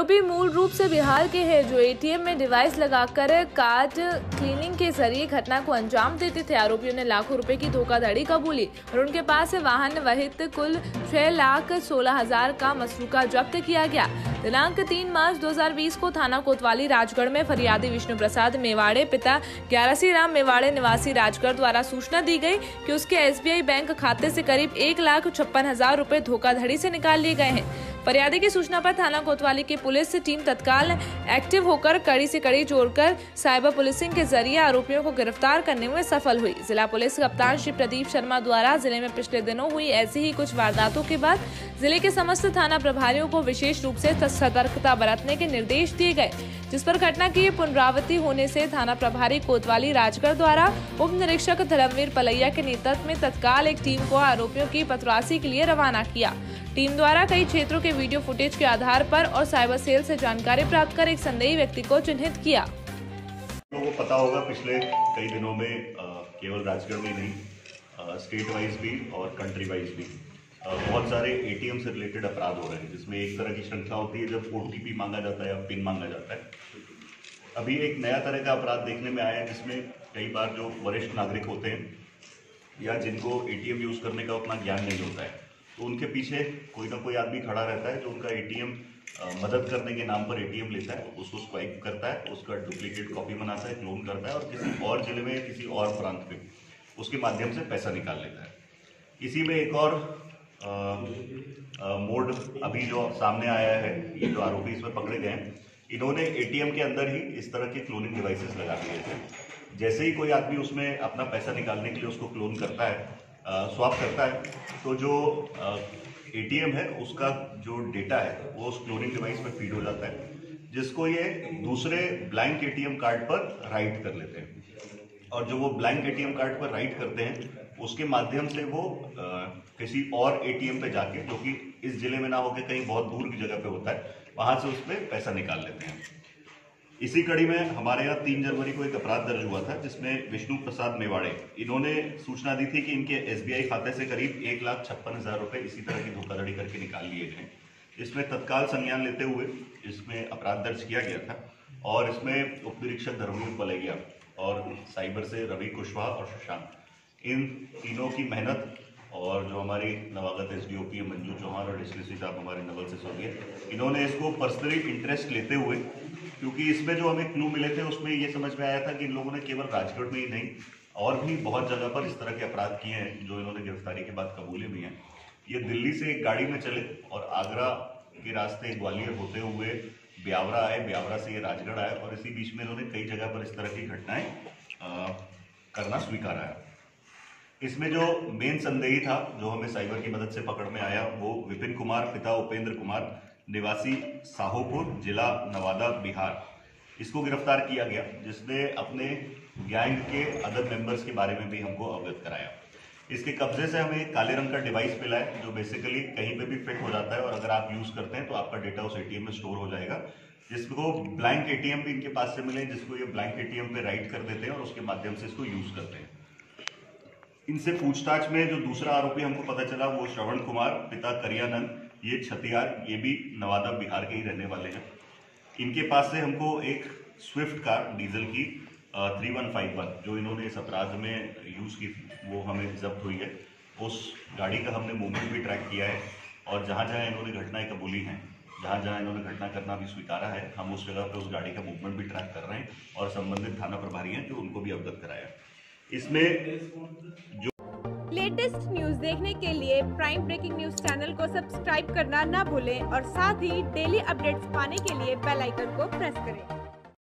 आरोपी मूल रूप से बिहार के हैं जो एटीएम में डिवाइस लगाकर कार्ड क्लीनिंग के जरिए घटना को अंजाम देते थे। आरोपियों ने लाखों रुपए की धोखाधड़ी कबूली और उनके पास से वाहन वहित कुल 6,16,000 का मसरूका जब्त किया गया। दिनांक 3 मार्च 2020 को थाना कोतवाली राजगढ़ में फरियादी विष्णु प्रसाद मेवाड़े पिता ग्यारसी राम मेवाड़े निवासी राजगढ़ द्वारा सूचना दी गई कि उसके एसबीआई बैंक खाते से करीब 1,56,000 रुपए धोखाधड़ी से निकाल लिए गए हैं। फरियादी की सूचना पर थाना कोतवाली की पुलिस टीम तत्काल एक्टिव होकर कड़ी से कड़ी जोड़कर साइबर पुलिसिंग के जरिए आरोपियों को गिरफ्तार करने में सफल हुई। जिला पुलिस कप्तान श्री प्रदीप शर्मा द्वारा जिले में पिछले दिनों हुई ऐसी ही कुछ वारदातों के बाद जिले के समस्त थाना प्रभारियों को विशेष रूप से सतर्कता बरतने के निर्देश दिए गए, जिस पर घटना की पुनरावृत्ति होने से थाना प्रभारी कोतवाली राजगढ़ द्वारा उप निरीक्षक धर्मवीर पलैया के नेतृत्व में तत्काल एक टीम को आरोपियों की पतरासी के लिए रवाना किया। टीम द्वारा कई क्षेत्रों के वीडियो फुटेज के आधार पर और साइबर सेल से जानकारी प्राप्त कर एक संदेही व्यक्ति को चिन्हित किया। लोगों को पता होगा पिछले कई दिनों में केवल राजगढ़ में नहीं स्टेट वाइज भी और कंट्री वाइज भी बहुत सारे एटीएम से रिलेटेड अपराध हो रहे हैं, जिसमें एक तरह की श्रृंखला होती है जब ओटीपी मांगा जाता है या पिन मांगा जाता है। अभी एक नया तरह का अपराध देखने में आया है जिसमें कई बार जो वरिष्ठ नागरिक होते हैं या जिनको एटीएम यूज करने का उतना ज्ञान नहीं होता है, तो उनके पीछे कोई ना कोई आदमी खड़ा रहता है जो उनका एटीएम मदद करने के नाम पर एटीएम लेता है, उसको स्वाइप करता है, उसका डुप्लीकेट कॉपी बनाता है, क्लोन करता है और किसी और जिले में किसी और प्रांत में उसके माध्यम से पैसा निकाल लेता है। इसी में एक और मोड अभी जो सामने आया है, ये जो आरोपी इसमें पकड़े गए हैं, इन्होंने एटीएम के अंदर ही इस तरह के क्लोनिंग डिवाइसेस लगा दिए थे। जैसे ही कोई आदमी उसमें अपना पैसा निकालने के लिए उसको क्लोन करता है, स्वैप करता है, तो जो एटीएम है उसका जो डेटा है वो उस क्लोनिंग डिवाइस में फीड हो जाता है, जिसको ये दूसरे ब्लैंक एटीएम कार्ड पर राइट कर लेते हैं। और जो वो ब्लैंक एटीएम कार्ड पर राइट करते हैं उसके माध्यम से वो किसी और एटीएम पे जाके, जो कि इस जिले में ना होकर कहीं बहुत दूर की जगह पे होता है, वहां से उसमें पैसा निकाल लेते हैं। इसी कड़ी में हमारे यहाँ 3 जनवरी को एक अपराध दर्ज हुआ था जिसमें विष्णु प्रसाद मेवाड़े, इन्होंने सूचना दी थी कि इनके एसबीआई खाते से करीब 1,56,000 रुपए इसी तरह की धोखाधड़ी करके निकाल लिए गए। इसमें तत्काल संज्ञान लेते हुए इसमें अपराध दर्ज किया गया था और इसमें उप निरीक्षक धर्मवीर पलैया और साइबर से रवि कुशवाहा और शशांक, इन तीनों की मेहनत और जो हमारी नवागत एसडीओपी मंजू चौहान और डीसीपी साहब हमारे नवल सिसोदिया, इन्होंने इसको पर्सनली इंटरेस्ट लेते हुए, क्योंकि इसमें जो हमें क्लू मिले थे उसमें ये समझ में आया था कि इन लोगों ने केवल राजगढ़ में ही नहीं और भी बहुत जगह पर इस तरह के अपराध किए हैं जो इन्होंने गिरफ्तारी के बाद कबूले भी हैं। ये दिल्ली से एक गाड़ी में चले और आगरा के रास्ते ग्वालियर होते हुए ब्यावरा आए, ब्यावरा से ये राजगढ़ आए और इसी बीच में इन्होंने कई जगह पर इस तरह की घटनाएं करना स्वीकारा है। इसमें जो मेन संदेही था जो हमें साइबर की मदद से पकड़ में आया वो विपिन कुमार पिता उपेंद्र कुमार निवासी साहोपुर जिला नवादा बिहार, इसको गिरफ्तार किया गया, जिसने अपने गैंग के अदर मेंबर्स के बारे में भी हमको अवगत कराया। इसके कब्जे से हमें एक काले रंग का डिवाइस मिला है जो बेसिकली कहीं पे भी फिट हो जाता है और अगर आप यूज करते हैं तो आपका डेटा उस एटीएम में स्टोर हो जाएगा, जिसको ब्लैंक एटीएम भी इनके पास से मिले, जिसको ये ब्लैंक एटीएम पे राइट कर देते हैं और उसके माध्यम से इसको यूज करते हैं। इनसे पूछताछ में जो दूसरा आरोपी हमको पता चला वो श्रवण कुमार पिता करियानंद, ये छतियार, ये भी नवादा बिहार के ही रहने वाले हैं। इनके पास से हमको एक स्विफ्ट कार डीजल की 3151 जो इन्होंने इस अपराध में यूज की वो हमें जब्त हुई है। उस गाड़ी का हमने मूवमेंट भी ट्रैक किया है और जहां जहां इन्होंने घटनाएं कबूली हैं, जहां जहां इन्होंने घटना करना भी स्वीकारा है, हम उस जगह पे उस गाड़ी का मूवमेंट भी ट्रैक कर रहे हैं और संबंधित थाना प्रभारी हैं जो उनको भी अवगत कराया। इसमें जो लेटेस्ट न्यूज देखने के लिए प्राइम ब्रेकिंग न्यूज चैनल को सब्सक्राइब करना ना भूलें और साथ ही डेली अपडेट्स पाने के लिए बेल आइकन को प्रेस करें।